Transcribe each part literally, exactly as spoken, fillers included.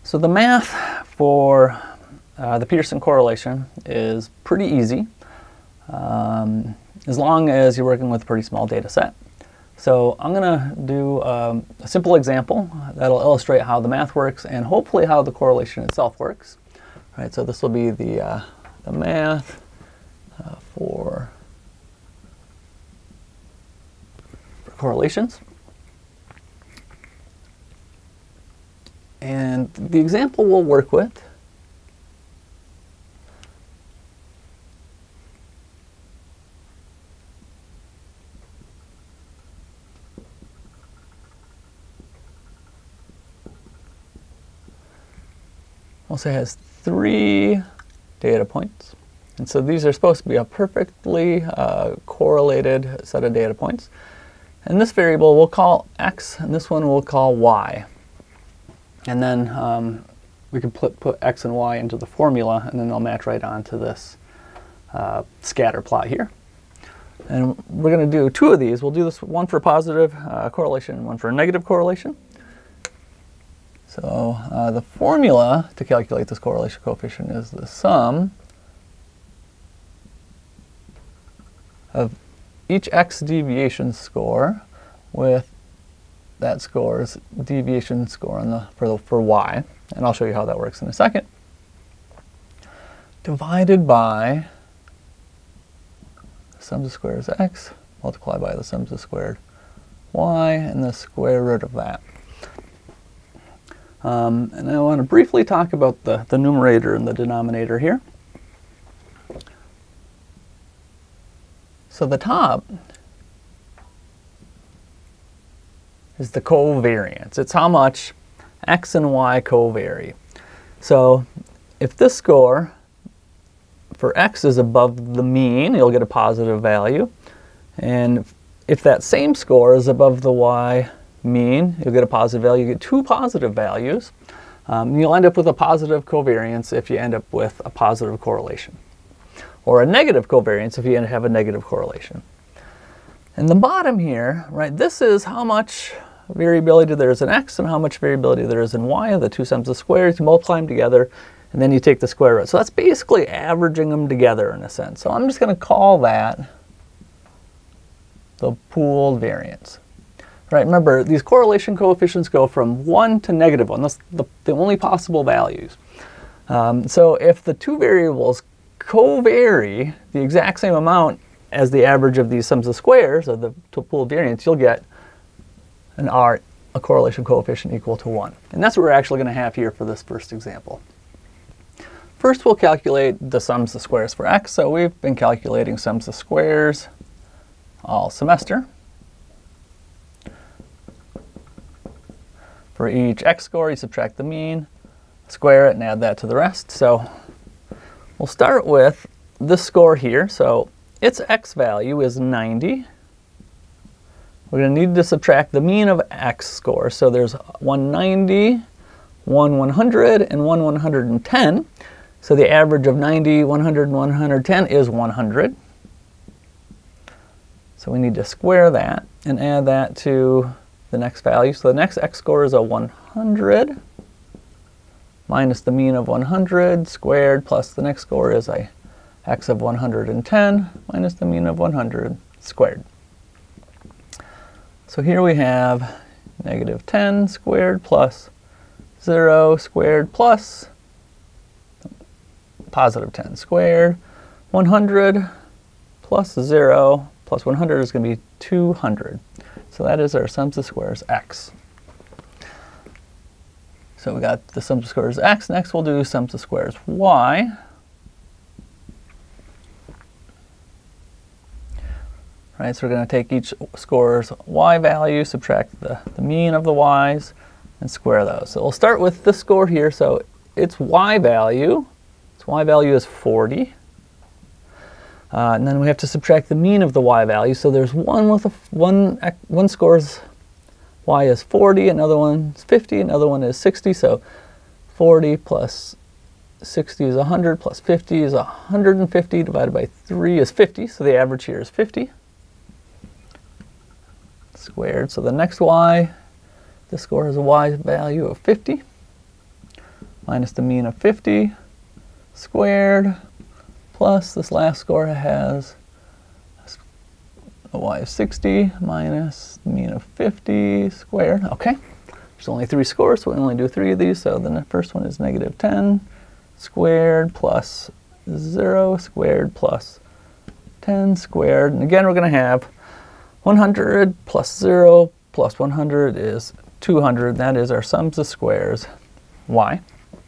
So the math for uh, the Pearson correlation is pretty easy, um, as long as you're working with a pretty small data set. So I'm going to do um, a simple example that'll illustrate how the math works and hopefully how the correlation itself works. All right, so this will be the, uh, the math uh, for, for correlations. And the example we'll work with we'll say has three data points. And so these are supposed to be a perfectly uh, correlated set of data points. And this variable we'll call x, and this one we'll call y. And then um, we can put, put x and y into the formula, and then they'll match right onto this uh, scatter plot here. And we're going to do two of these. We'll do this one for positive uh, correlation and one for negative correlation. So uh, the formula to calculate this correlation coefficient is the sum of each x deviation score with that score's deviation score on the, for, the, for y, and I'll show you how that works in a second, divided by the sums of squares x multiplied by the sums of squared y and the square root of that. Um, and I want to briefly talk about the, the numerator and the denominator here. So the top is the covariance. It's how much x and y covary. So if this score for x is above the mean, you'll get a positive value. And if that same score is above the y mean, you'll get a positive value. You get two positive values. Um, you'll end up with a positive covariance if you end up with a positive correlation, or a negative covariance if you have a negative correlation. And the bottom here, right, this is how much variability there is in x and how much variability there is in y, the two sums of squares. You multiply them together, and then you take the square root. So that's basically averaging them together in a sense. So I'm just going to call that the pooled variance. Right, remember, these correlation coefficients go from one to negative one. That's the, the only possible values. Um, so if the two variables covary the exact same amount as the average of these sums of squares, of the pooled variance, you'll get an R, a correlation coefficient equal to one. And that's what we're actually going to have here for this first example. First, we'll calculate the sums of squares for x. So we've been calculating sums of squares all semester. For each x score, you subtract the mean, square it, and add that to the rest. So we'll start with this score here. So its x value is ninety. We're going to need to subtract the mean of x score. So there's one ninety, one one hundred, and one one hundred ten. So the average of ninety, one hundred, and one hundred ten is one hundred. So we need to square that and add that to the next value. So the next x score is a one hundred minus the mean of one hundred squared plus the next score is a x of one hundred ten minus the mean of one hundred squared. So here we have negative ten squared plus zero squared plus positive ten squared. one hundred plus zero plus one hundred is going to be two hundred. So that is our sums of squares x. So we got the sums of squares x. Next we'll do sums of squares y. Right, so we're going to take each score's y value, subtract the, the mean of the y's, and square those. So we'll start with this score here. So its y value, its y value is forty. Uh, and then we have to subtract the mean of the y value. So there's one with a one one score's y is forty, another one's fifty, another one is sixty. So forty plus sixty is one hundred, plus fifty is one hundred fifty, divided by three is fifty. So the average here is fifty squared. So the next y, this score has a y value of fifty. minus the mean of fifty squared plus this last score has a y of sixty minus the mean of fifty squared. Okay, there's only three scores, so we only do three of these. So then the first one is negative ten squared plus zero squared plus ten squared. And again, we're going to have one hundred plus zero plus one hundred is two hundred. That is our sums of squares, y.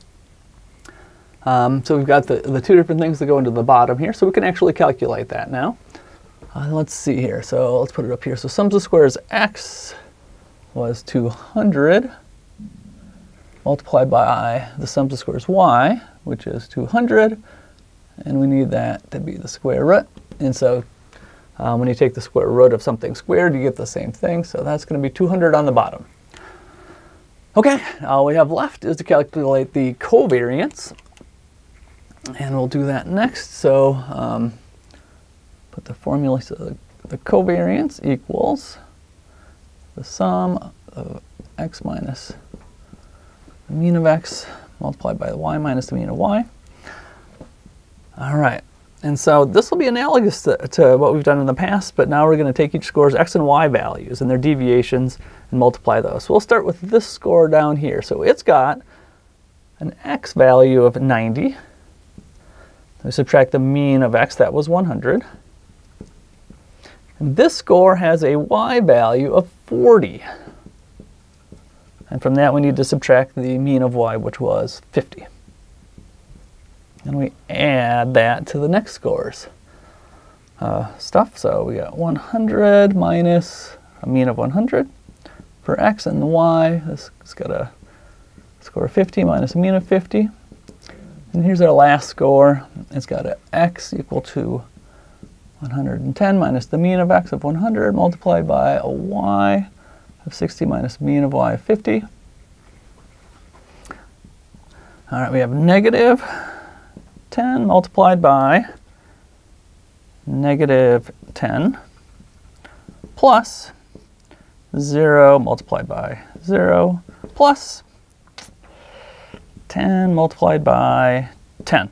Um, so we've got the, the two different things that go into the bottom here, so we can actually calculate that now. Uh, let's see here. So let's put it up here. So sums of squares x was two hundred multiplied by the sums of squares y, which is two hundred. And we need that to be the square root. And so um, when you take the square root of something squared, you get the same thing. So that's going to be two hundred on the bottom. Okay, all we have left is to calculate the covariance. And we'll do that next. So um, put the formula, so the, the covariance equals the sum of x minus the mean of x multiplied by the y minus the mean of y. All right, and so this will be analogous to, to what we've done in the past, but now we're going to take each score's x and y values and their deviations and multiply those. So we'll start with this score down here. So it's got an x value of ninety. We subtract the mean of x, that was one hundred. And this score has a y value of forty. And from that we need to subtract the mean of y, which was fifty. And we add that to the next score's uh, stuff. So we got one hundred minus a mean of one hundred for x, and the y, this has got a score of fifty minus a mean of fifty. And here's our last score. It's got an x equal to one hundred ten minus the mean of x of one hundred multiplied by a y of sixty minus mean of y of fifty. All right, we have negative ten multiplied by negative ten plus zero multiplied by zero plus ten multiplied by ten.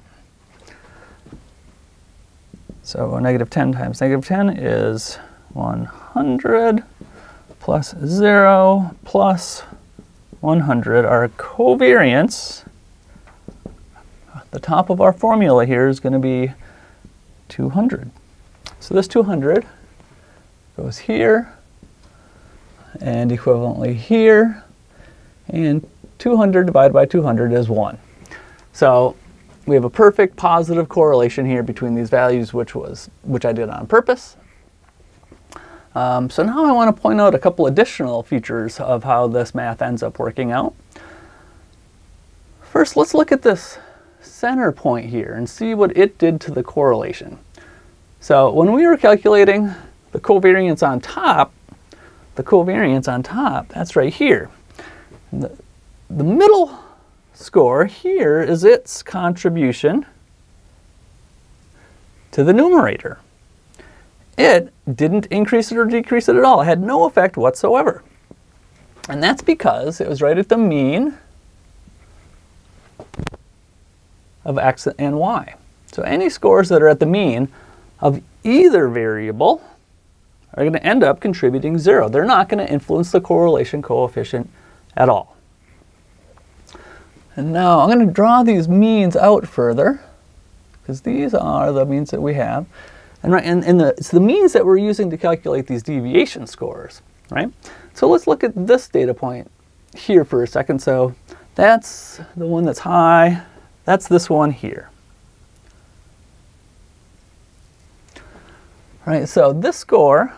So negative ten times negative ten is one hundred plus zero plus one hundred. Our covariance, the top of our formula here, is going to be two hundred. So this two hundred goes here and equivalently here, and two hundred divided by two hundred is one. So we have a perfect positive correlation here between these values, which was which I did on purpose. Um, so now I want to point out a couple additional features of how this math ends up working out. First, let's look at this center point here and see what it did to the correlation. So when we were calculating the covariance on top, the covariance on top, that's right here. The, the middle score here is its contribution to the numerator. It didn't increase it or decrease it at all. It had no effect whatsoever. And that's because it was right at the mean of x and y. So any scores that are at the mean of either variable are going to end up contributing zero. They're not going to influence the correlation coefficient at all. And now I'm going to draw these means out further, because these are the means that we have. And, right, and, and the, it's the means that we're using to calculate these deviation scores, right? So let's look at this data point here for a second. So that's the one that's high. That's this one here. Right, so this score,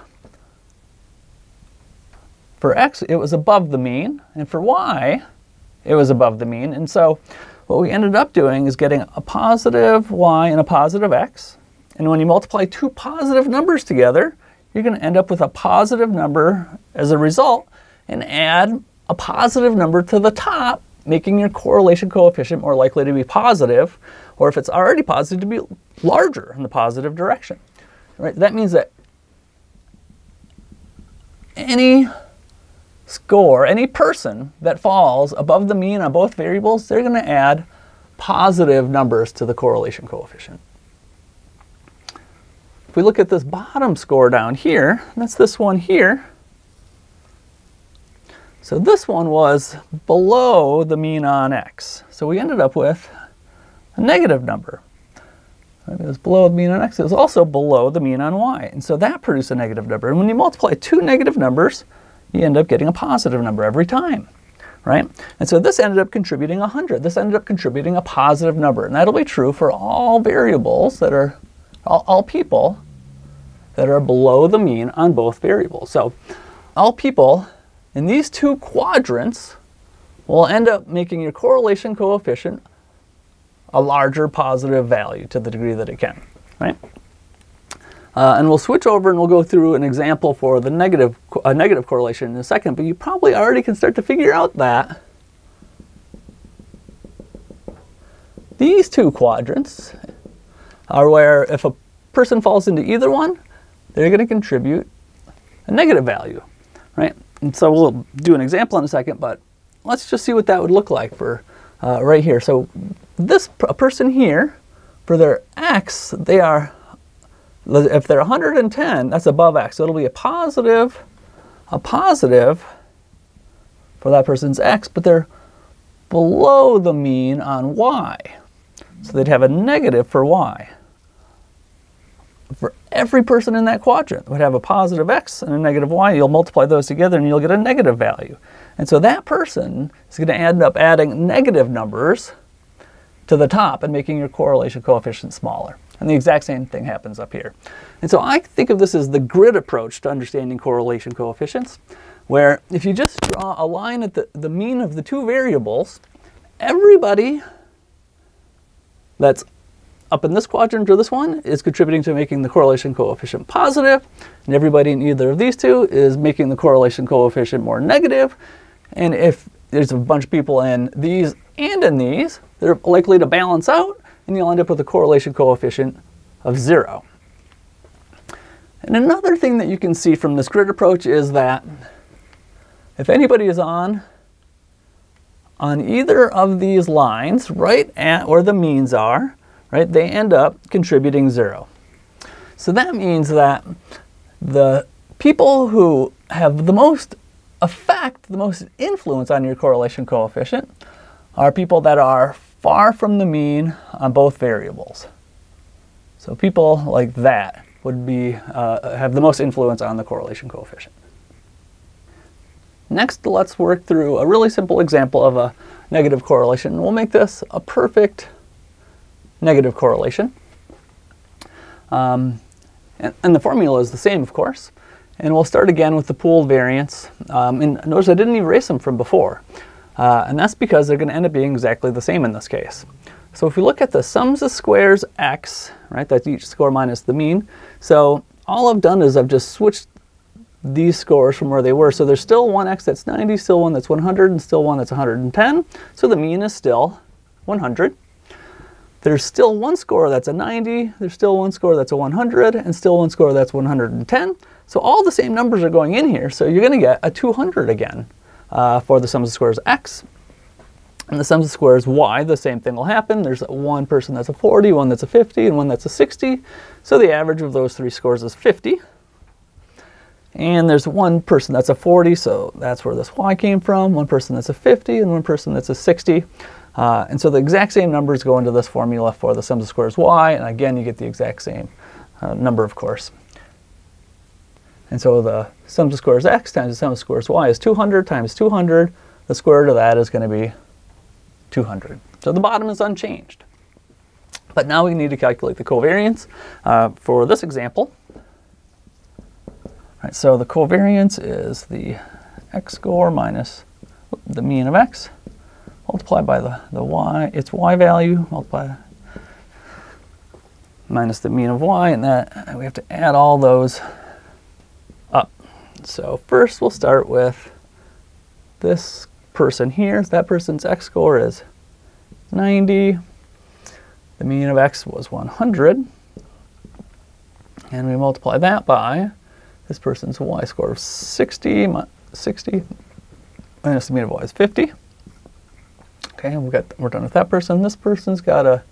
for x, it was above the mean, and for y, it was above the mean. And so what we ended up doing is getting a positive y and a positive x. And when you multiply two positive numbers together, you're going to end up with a positive number as a result, and add a positive number to the top, making your correlation coefficient more likely to be positive, or if it's already positive, to be larger in the positive direction. Right? That means that any score, any person that falls above the mean on both variables, they're going to add positive numbers to the correlation coefficient. If we look at this bottom score down here, that's this one here. So this one was below the mean on x. So we ended up with a negative number. It was below the mean on x. It was also below the mean on y. And so that produced a negative number. And when you multiply two negative numbers, you end up getting a positive number every time, right? And so this ended up contributing one hundred. This ended up contributing a positive number. And that'll be true for all variables that are, all, all people that are below the mean on both variables. So all people in these two quadrants will end up making your correlation coefficient a larger positive value to the degree that it can, right? Uh, and we'll switch over and we'll go through an example for the negative, uh, negative correlation in a second, but you probably already can start to figure out that these two quadrants are where if a person falls into either one, they're going to contribute a negative value, right? And so we'll do an example in a second, but let's just see what that would look like for uh, right here. So this a person here, for their x, they are, if they're one hundred ten, that's above x. So it'll be a positive, a positive for that person's x, but they're below the mean on y. So they'd have a negative for y. For every person in that quadrant would have a positive x and a negative y. You'll multiply those together and you'll get a negative value. And so that person is going to end up adding negative numbers to the top and making your correlation coefficient smaller. And the exact same thing happens up here. And so I think of this as the grid approach to understanding correlation coefficients, where if you just draw a line at the, the mean of the two variables, everybody that's up in this quadrant or this one is contributing to making the correlation coefficient positive, and everybody in either of these two is making the correlation coefficient more negative. And if there's a bunch of people in these and in these, they're likely to balance out, and you'll end up with a correlation coefficient of zero. And another thing that you can see from this grid approach is that if anybody is on on either of these lines, right at where the means are, right, they end up contributing zero. So that means that the people who have the most effect, the most influence on your correlation coefficient are people that are far from the mean on both variables. So people like that would be, uh, have the most influence on the correlation coefficient. Next, let's work through a really simple example of a negative correlation. We'll make this a perfect negative correlation. Um, and, and the formula is the same, of course. And we'll start again with the pooled variance. Um, and notice I didn't erase them from before. Uh, and that's because they're going to end up being exactly the same in this case. So if we look at the sums of squares x, right, that's each score minus the mean. So all I've done is I've just switched these scores from where they were. So there's still one x that's ninety, still one that's one hundred, and still one that's one hundred ten. So the mean is still one hundred. There's still one score that's a ninety, there's still one score that's a one hundred, and still one score that's one hundred ten. So all the same numbers are going in here, so you're going to get a two hundred again uh, for the sums of squares x. And the sums of squares y, the same thing will happen. There's one person that's a forty, one that's a fifty, and one that's a sixty. So the average of those three scores is fifty. And there's one person that's a forty, so that's where this y came from. One person that's a fifty, and one person that's a sixty. Uh, and so the exact same numbers go into this formula for the sums of squares y, and again you get the exact same uh, number, of course. And so the sums of squares x times the sum of squares y is two hundred times two hundred. The square root of that is going to be two hundred. So the bottom is unchanged. But now we need to calculate the covariance uh, for this example. All right, so the covariance is the x score minus the mean of x, multiplied by the, the y, its y value, multiplied minus the mean of y, and that we have to add all those up. So first we'll start with this person here. That person's x score is ninety. The mean of x was one hundred. And we multiply that by this person's y score of sixty, sixty minus the mean of y is fifty. Okay, and we got, we're done with that person. This person's got a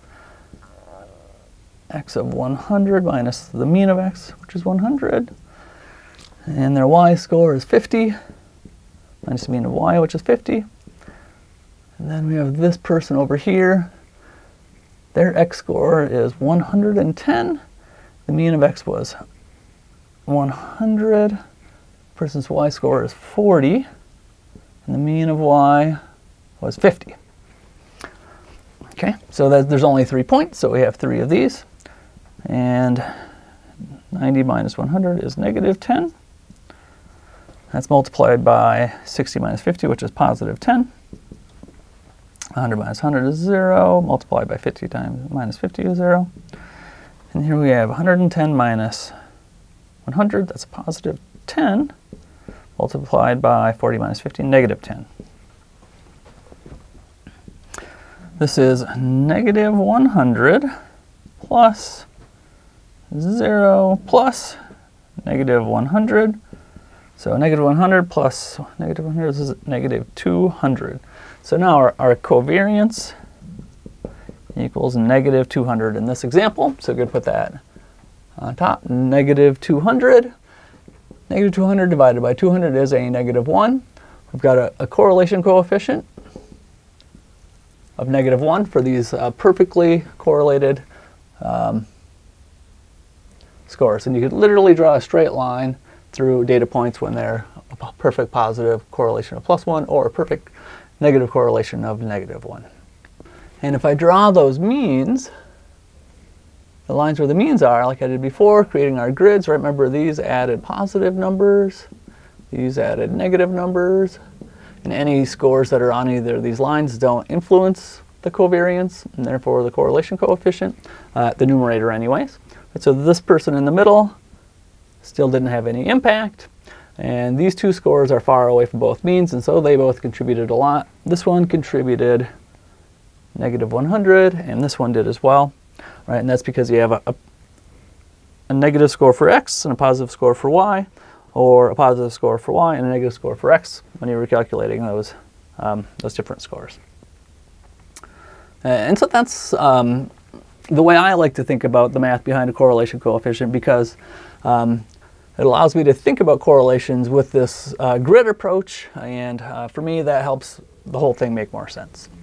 x of one hundred minus the mean of x, which is one hundred. And their y-score is fifty, minus the mean of y, which is fifty. And then we have this person over here. Their x-score is one hundred ten. The mean of x was one hundred. The person's y-score is forty. And the mean of y was fifty. Okay, so that, there's only three points, so we have three of these. And ninety minus one hundred is negative ten. That's multiplied by sixty minus fifty, which is positive ten. one hundred minus one hundred is zero, multiplied by fifty times minus fifty is zero. And here we have one hundred ten minus one hundred, that's a positive ten, multiplied by forty minus fifty, negative ten. This is negative one hundred plus zero plus negative one hundred. So negative one hundred plus negative one hundred is negative two hundred. So now our, our covariance equals negative two hundred in this example. So we're going to put that on top. Negative two hundred. Negative two hundred divided by two hundred is a negative one. We've got a, a correlation coefficient of negative one for these uh, perfectly correlated um, scores. And you could literally draw a straight line through data points when they're a perfect positive correlation of plus one or a perfect negative correlation of negative one. And if I draw those means, the lines where the means are, like I did before, creating our grids, right? Remember these added positive numbers, these added negative numbers, and any scores that are on either of these lines don't influence the covariance, and therefore the correlation coefficient, uh, the numerator anyways. Right, so this person in the middle still didn't have any impact, and these two scores are far away from both means, and so they both contributed a lot. This one contributed negative one hundred, and this one did as well, right? And that's because you have a, a, a negative score for x and a positive score for y, or a positive score for y and a negative score for x when you're recalculating those, um, those different scores. And so that's um, the way I like to think about the math behind a correlation coefficient, because um, it allows me to think about correlations with this uh, grid approach, and uh, for me that helps the whole thing make more sense.